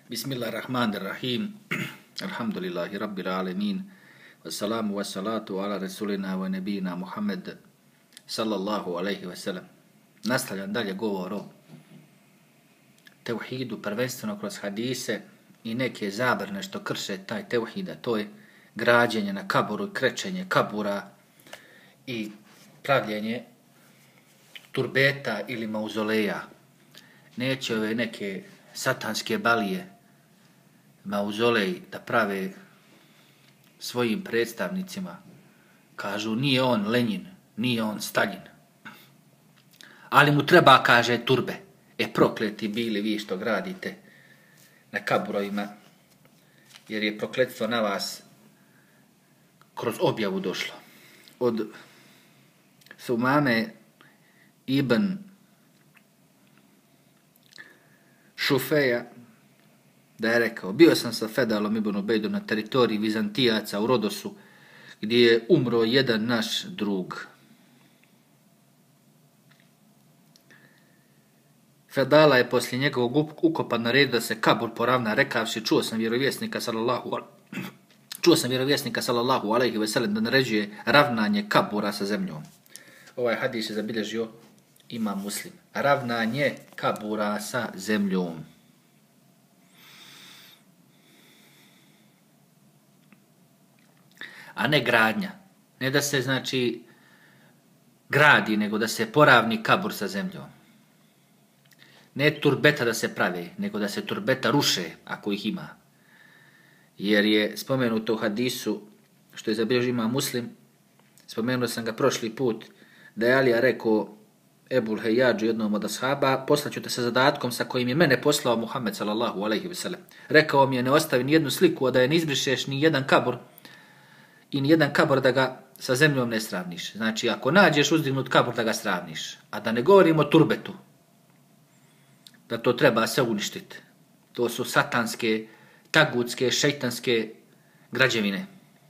Bismillahirrahmanirrahim. Alhamdulillahi rabbil alamin. Wassalamu wassalatu ala rasulina wa nabijina Muhammed sallallahu alaihi wasallam. Nastavljam dalje govor o tevhidu, prvenstveno kroz hadise i neke zabrane što krše taj tevhid, a to je građenje na kaburu i krečenje kabura i pravljenje turbeta ili mauzoleja. Neće ove neke satanske balije mauzolej da prave svojim predstavnicima. Kažu, nije on Lenin, nije on Stalin. Ali mu treba, kaže, turbe. Prokleti bili vi što gradite na kaburovima, jer je prokletstvo na vas kroz objavu došlo. Od Sumame ibn Šufeja da je rekao, bio sam sa Fedalom ibn Ubejdom na teritoriji Vizantijaca u Rodosu, gdje je umro jedan naš drug. Fedala je poslije njegovog ukopa naredio da se kabur poravna, rekavši, čuo sam vjerovjesnika sallallahu alejhi ve sellem da naređuje ravnanje kabura sa zemljom. Ovaj hadis je zabilježio Imam Muslim. Ravnanje kabura sa zemljom. A ne gradnja. Ne da se, znači, gradi, nego da se poravni kabur sa zemljom. Ne turbeta da se pravi, nego da se turbeta ruše, ako ih ima. Jer je spomenuto u hadisu, što je zabilježio Imam Muslim, spomenuo sam ga prošli put, da je Alija rekao Ebul Hejadžu, jednom od ashaba, poslaću te sa zadatkom sa kojim je mene poslao Muhammed sallallahu alejhi ve sellem. Rekao mi je, ne ostavi ni jednu sliku, a da je ne izbrišeš ni jedan kabur i ni jedan kabur da ga sa zemljom ne sravniš. Znači, ako nađeš uzdignut kabur, da ga sravniš. A da ne govorimo o turbetu, da to treba se uništiti. To su satanske, tagutske, šejtanske građevine.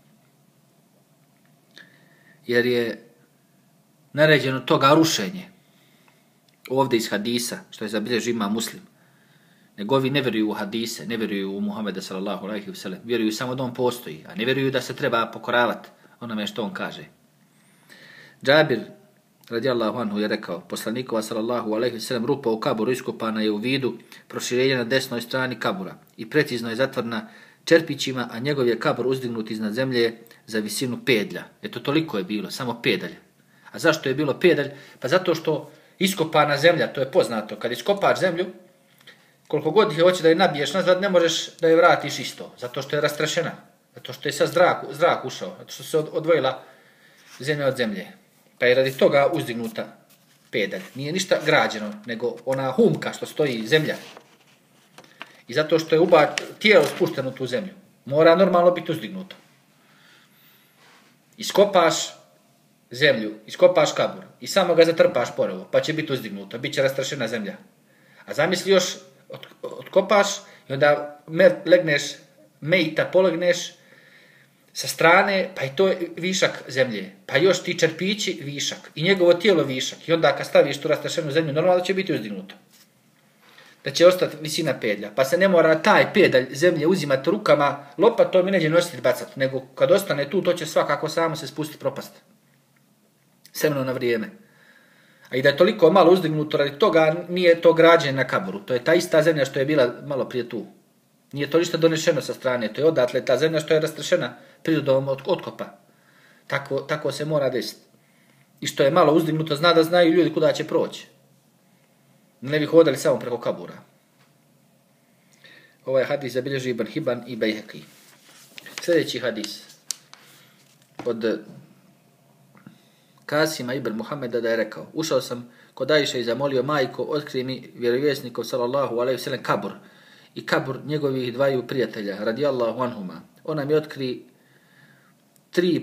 Jer je naređeno toga rušenje. Ovdje iz hadisa, što je zabilježio Imam Muslim. Nego ovi ne vjeruju u hadise, ne vjeruju u Muhammeda sallallahu alejhi ve sellem, vjeruju samo da on postoji, a ne vjeruju da se treba pokoravati onome što on kaže. Džabir radijallahu anhu je rekao, poslanikova sallallahu alejhi ve sellem, rupa u kaburu iskopana je u vidu proširenja na desnoj strani kabura i precizno je zatvorena čerpićima, a njegov je kabur uzdignut iznad zemlje za visinu pedlja. Eto, toliko je bilo, samo pedalj. A zašto je bilo pedalj? Pa zato što iskopana zemlja, to je poznato, kad iskopaš zemlju, koliko god je hoće da je nabiješ nazad, ne možeš da je vratiš isto, zato što je rastrašena, zato što je sad zrak ušao, zato što se odvojila zemlja od zemlje. Pa je radi toga uzdignuta pedalj. Nije ništa građeno, nego ona humka što stoji zemlja. I zato što je tijelo spušteno u tu zemlju, mora normalno biti uzdignuto. Iskopaš zemlju, iskopaš kabur i samo ga zatrpaš ponovo, pa će biti uzdignuto, bit će rastrašena zemlja. A zamisli još, otkopaš i onda legneš, polegneš sa strane, pa i to je višak zemlje, pa još ti čerpići višak i njegovo tijelo višak. I onda kad staviš tu rastrašenu zemlju, normalno će biti uzdignuto. Da će ostati visina pedlja, pa se ne mora taj pedalj zemlje uzimati rukama, lopatom i neđe nositi bacati, nego kad ostane tu, to će svakako samo se spustiti propast. Semeno na vrijeme. A i da je toliko malo uzdignuto, radi toga nije to građenje na kaburu. To je ta ista zemlja što je bila malo prije tu. Nije to ništa donešeno sa strane, to je odatle ta zemlja što je rastrešena prirodom otkopa. Tako se mora desiti. I što je malo uzdignuto, zna da znaju ljudi kuda će proći. Ne bi hodali samo preko kabura. Ovaj hadis zabilježi Ibn Hibban i Bejheki. Sljedeći hadis od Kasima ibn Muhammeda da je rekao, ušao sam kod Ajše i zamolio, majko, otkrij mi vjerovjesnikov sallallahu alejhi ve sellem kabur i kabur njegovih dvaju prijatelja radijallahu anhuma. Ona mi otkri tri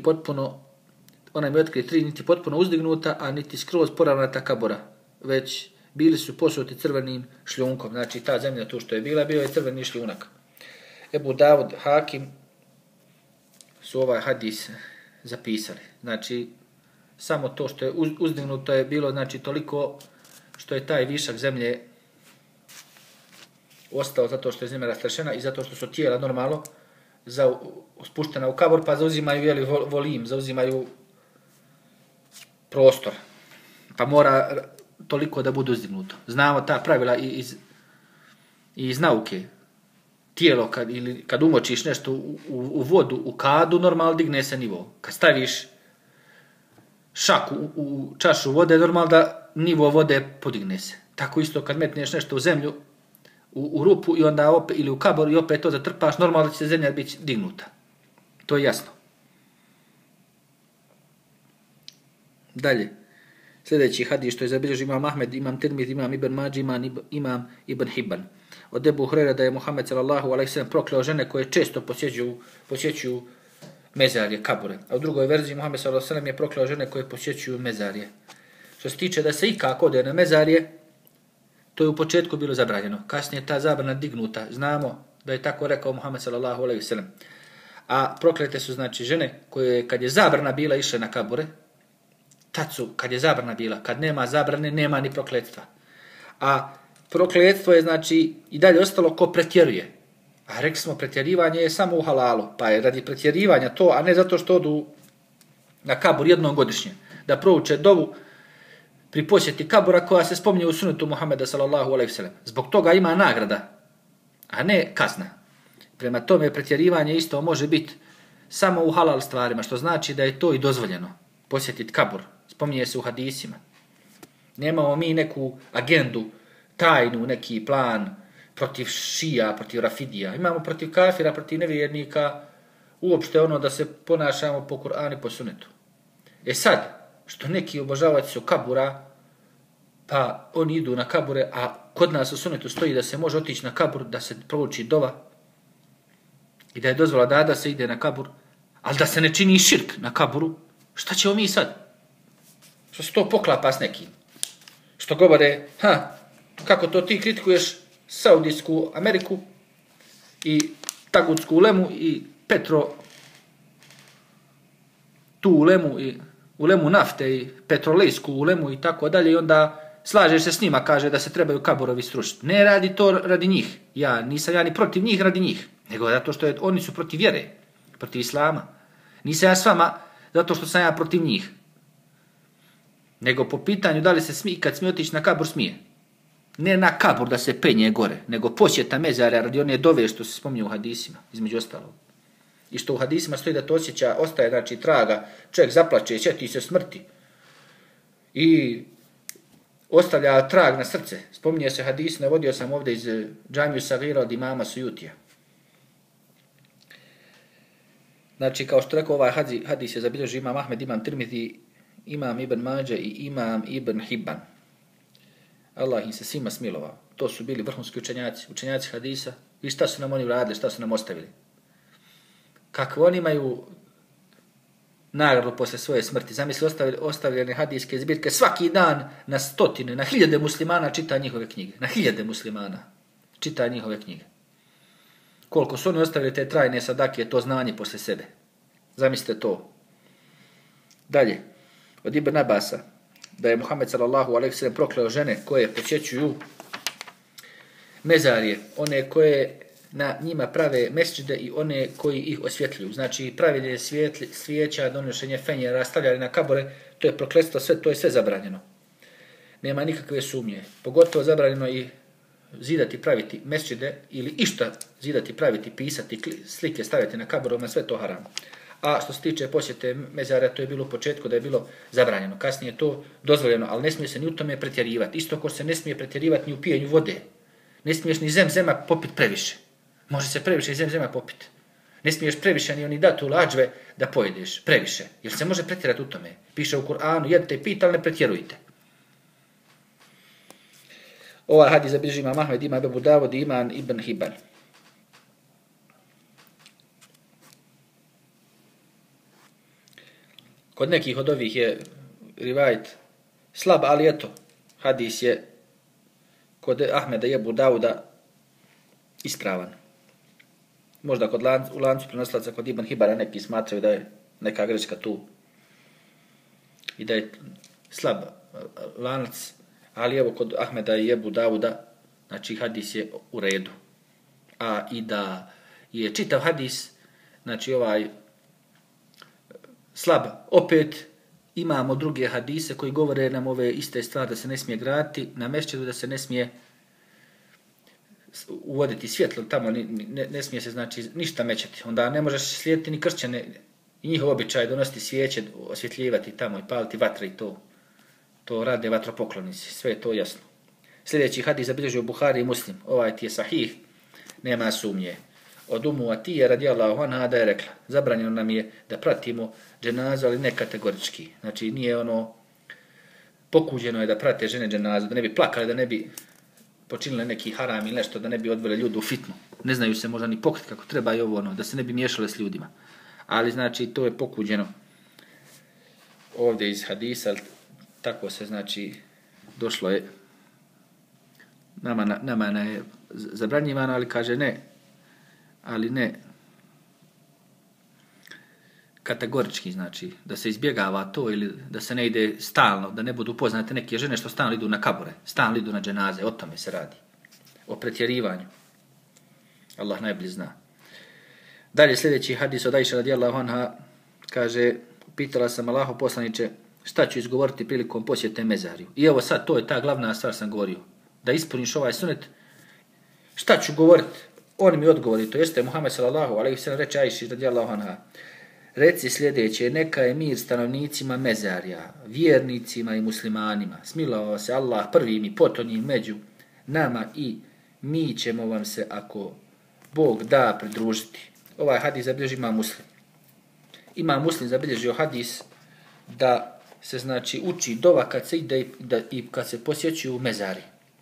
niti potpuno uzdignuta, a niti skroz poravnata kabura, već bili su posuti crvenim šljunkom. Znači ta zemlja tu što je bila, bio je crveni šljunak. Ebu Davud, Hakim su ovaj hadis zapisali. Znači samo to što je uzdignuto je bilo, znači, toliko što je taj višak zemlje ostao zato što je zemlja rastrešena i zato što su tijela normalno spuštena u kabor, pa zauzimaju volim, zauzimaju prostor. Pa mora toliko da budu uzdignuto. Znamo ta pravila iz nauke. Tijelo, kad umočiš nešto u vodu, u kadu, normalno digne se nivo. Kad staviš šaku u čašu vode, normalno da nivo vode podigne se. Tako isto kad metneš nešto u zemlju, u rupu i onda opet, ili u kabor i opet to zatrpaš, normalno da će zemlja biti dignuta. To je jasno. Dalje. Sljedeći hadis što je zabilježio imam Ahmed, imam Tirmidhi, imam Ibn Mađi, imam Ibn Hibban. Od Ebu Hurajre da je Muhammed sallallahu alejhi ve sellem prokleo žene koje često posjećuju mezarje, kabure. A u drugoj verziji Muhammed sallallahu alejhi ve sellem je prokleo žene koje posjećuju mezarje. Što se tiče da se ikako ode na mezarje, to je u početku bilo zabranjeno. Kasnije je ta zabrana dignuta. Znamo da je tako rekao Muhammed sallallahu alejhi ve sellem. A proklete su znači žene koje kad je zabrana bila išle na kabure, tad su, kad je zabrana bila, kad nema zabrane, nema ni prokletstva. A prokletstvo je znači i dalje ostalo ko pretjeruje. A rekli smo pretjerivanje je samo u halalu, pa je radi pretjerivanja to, a ne zato što odu na kabur jednom godišnje, da prouče dovu pri posjeti kabura koja se spominje u sunetu Muhameda sallallahu alejhi ve sellem. Zbog toga ima nagrada, a ne kazna. Prema tome pretjerivanje isto može biti samo u halal stvarima, što znači da je to i dozvoljeno. Posjetiti kabur, spominje se u hadisima. Nemamo mi neku agendu, tajnu, neki plan protiv šija, protiv rafidija. Imamo protiv kafira, protiv nevjernika, uopšte ono da se ponašamo po Kur'anu i po sunetu. Sad, što neki obožavaju su kabura, pa oni idu na kabure, a kod nas u sunetu stoji da se može otići na kabur, da se prouči dova i da je dozvola da se ide na kabur, ali da se ne čini širk na kaburu, šta ćemo mi sad? Što se to poklapa s nekim? Što govore, kako to ti kritikuješ Saudijsku Ameriku i Tagutsku ulemu i tu ulemu i ulemu nafte i petrolejsku ulemu i tako dalje i onda slažeš se s njima, kaže da se trebaju kaburovi srušiti. Ne radi to radi njih. Nisam ja ni protiv njih radi njih, nego zato što oni su protiv vjere, protiv islama. Nisam ja s vama zato što sam ja protiv njih. Nego po pitanju da li se smije, kad smije otići na kabur, smije. Ne na kabur da se penje gore, nego posjeta mezara radi one dove što se spominje u hadisima, između ostalog. I što u hadisima stoji da to ostaje, znači, traga, čovjek zaplače, sjeti se smrti. I ostavlja trag na srce. Spominje se hadis, navodio sam ovdje iz Džamiju Sagira od imama Sujutija. Znači, kao što rekao, ovaj hadis je zabilježio imam Ahmed, imam Tirmidhi, imam Ibn Mađe i imam Ibn Hibban. Allah im se svima smilovao. To su bili vrhunski učenjaci hadisa. I šta su nam oni uradili, šta su nam ostavili? Kako oni imaju nagradu posle svoje smrti. Zamisli ostavljene hadijske zbirke. Svaki dan na stotine, na hiljade muslimana čita njihove knjige. Na hiljade muslimana čita njihove knjige. Koliko su oni ostavili te trajne sadake, to znanje posle sebe. Zamislite to. Dalje. Od Ibn Abasa, da je Muhammed sallallahu alejhi ve sellem prokleo žene koje posjećuju mezarje, one koje na njima prave mesdžide i one koji ih osvjetljuju. Znači, pravilje svijeća, donošenje fenjera, stavljanje na kabore, to je prokletstvo, to je sve zabranjeno. Nema nikakve sumnje. Pogotovo zabranjeno i zidati, praviti mesdžide ili išta zidati, praviti, pisati, slike staviti na kaborima, sve to haram. A što se tiče posjete mezara, to je bilo u početku da je bilo zabranjeno. Kasnije je to dozvoljeno, ali ne smije se ni u tome pretjerivati. Isto ko se ne smije pretjerivati ni u pijenju vode. Ne smiješ ni zemzema popit previše. Može se previše zemzema popit. Ne smiješ previše ni oni datu lađve da pojedeš previše. Jer se može pretjerati u tome. Piše u Kur'anu, jedite i pita, ali ne pretjerujte. Ovaj hadis zabilježi imam Ahmed, imam Abu Davud i imam Ibn Hibban. Kod nekih od ovih je rivajet slab, ali eto, hadis je kod Ahmeda i Abu Davuda ispravan. Možda u lancu prenoslaca kod Ibn Hibana neki smatraju da je neka greška tu i da je slab lanac, ali evo kod Ahmeda i Abu Davuda, znači hadis je u redu. A i da je čitav hadis, znači slab, opet imamo druge hadise koji govore nam ove iste stvari, da se ne smije graditi na mešćidu, da se ne smije uvoditi svjetlo tamo, ne smije se znači ništa mećati. Onda ne možeš slijediti ni kršćane i njihov običaj donositi svijeće, osvjetljivati tamo i paliti vatre i to. To rade vatropoklonici, sve je to jasno. Sljedeći hadis zabilježio Buhari i Muslim, ovaj ti je sahih, nema sumnje. Od Umu Atije radijallahu anha da je rekla, zabranjeno nam je da pratimo dženazu, ali ne kategorički. Znači nije pokuđeno je da prate žene dženazu, da ne bi plakali, da ne bi počinile neki haram ili nešto, da ne bi odvele ljude u fitnu. Ne znaju se možda ni pokriti kako treba i da se ne bi miješale s ljudima. Ali znači to je pokuđeno ovdje iz hadisa, tako se znači došlo je, nama je zabranjivano, ali kaže ne, ali ne kategorički, znači da se izbjegava to ili da se ne ide stalno, da ne budu poznate neke žene što stalno idu na kabure, stalno idu na dženaze, o tome se radi, o pretjerivanju. Allah najbolje zna. Dalje sljedeći hadis od Ajše radijallahu anha kaže, pitala sam Allahu poslaniče šta ću izgovoriti prilikom posjete mezariju. I evo sad, to je ta glavna stvar sam govorio. Da ispuniš ovaj sunet, šta ću govoriti? On mi odgovori, to jeste Muhammed sallallahu alejhi ve sellem reče Ajši radijallahu anha. Reci sljedeće, neka je mir stanovnicima mezarija, vjernicima i muslimanima. Smilovao se Allah prvim i potonjim među nama i mi ćemo vam se, ako Bog da, pridružiti. Ovaj hadis zabilježi Imam Muslim. Imam Muslim zabilježio hadis da se znači uči dova kad se ide i kad se posjećuju mezari.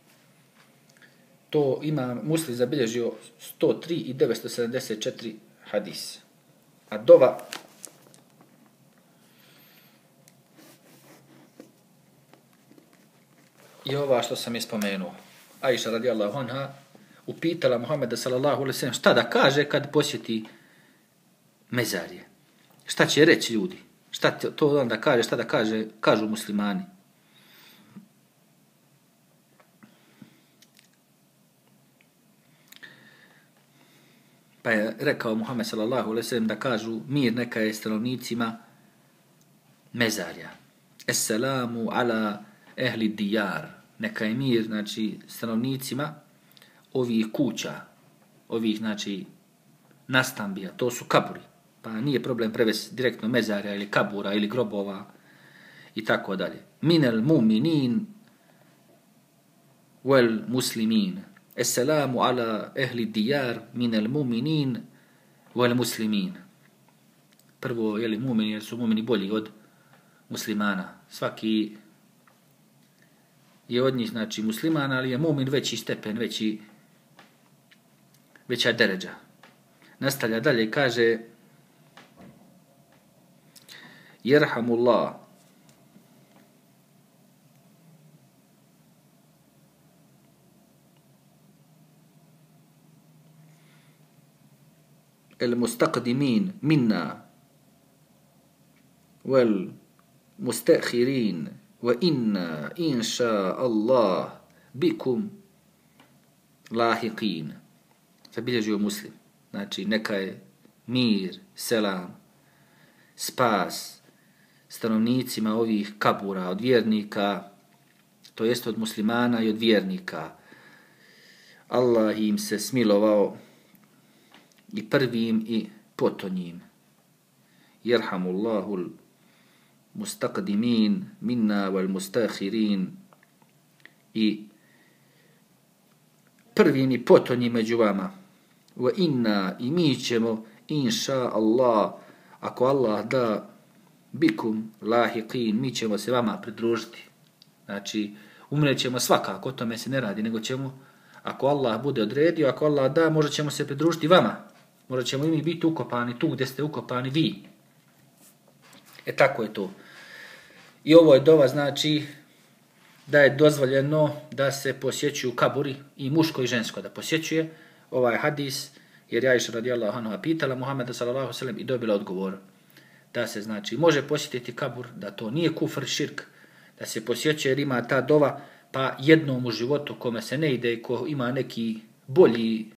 To Imam Muslim zabilježio 103 i 974 hadis. A dova je ova što sam je spomenuo. Ajša radijallahu anha upitala Muhammeda sallallahu alejhi ve sellem šta da kaže kad posjeti mezarije. Šta će reći ljudi? Šta to onda kaže, šta da kaže, kažu muslimani. Pa je rekao Muhammed sallallahu alejhi ve sellem da kažu mir neka je stanovnicima mezarja. Esselamu ala ehli dijar. Neka je mir, znači, stanovnicima ovih kuća, ovih, znači, nastambija, to su kaburi. Pa nije problem prevesti direktno mezarja ili kabura ili grobova i tako dalje. Minel mu'minin wal muslimin. Esselamu ala ehli dijar minel mu'minin wal muslimin. Prvo, jeli mu'mini, jer su mu'mini bolji od muslimana. Svaki je od njih, znači, musliman, ali je mu'min veći stepen, veća deređa. Nastavlja dalje i kaže Jerhamullah el mustaqdimin minna wal mustakhirin wa inna insha Allah bikum lahiqin. Zabilježio Muslim. Znači, neka je mir, selam, spas stanovnicima ovih kabura od vjernika, to jest od muslimana i od vjernika. Allah im se smilovao i prvim i potonjim. Jerhamullahul mustaqdimin minna wal mustakhirin. I prvim i potonjim među vama. Wa inna, i mi ćemo, inša Allah, ako Allah da, bikum lahiqin, mi ćemo se vama pridružiti. Znači, umrećemo svakako, o tome se ne radi, nego ćemo, ako Allah bude odredio, ako Allah da, možda ćemo se pridružiti vama. Možda ćemo i mi biti ukopani tu gdje ste ukopani vi. Tako je to. I ovo je dova, znači, da je dozvoljeno da se posjećuju kaburi i muško i žensko da posjećuje ovaj hadis, jer Ajša radijallahu anha pitala Muhammeda sallallahu alejhi ve sellem i dobila odgovor da se, znači, može posjetiti kabur, da to nije kufr, širk, da se posjećuje jer ima ta dova pa jednom u životu kome se ne ide, ko ima neki bolji